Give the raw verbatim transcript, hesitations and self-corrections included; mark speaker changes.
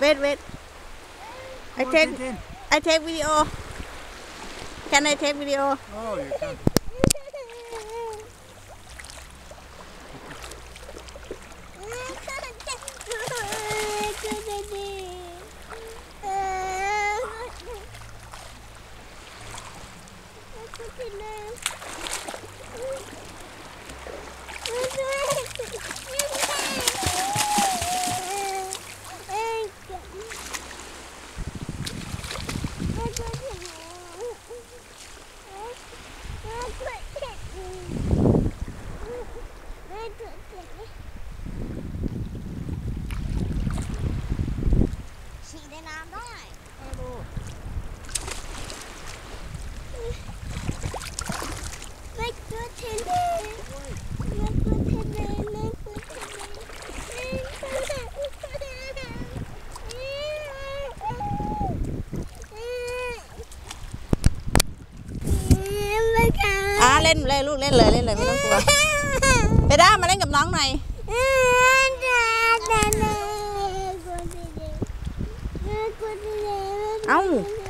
Speaker 1: wait wait I take I take video can I take video
Speaker 2: oh you can
Speaker 3: ฉีดในน้ำได้ไม่กลัวเทนเลยไม่กลัวเทนเลยไม่กลัวเทนเลย
Speaker 1: อ่าเล่นเลยลูกเล่นเลยเล่นเลยไม่ต้องกลัวไปด้ามาเล่นกับน้องหน่อยเอ้า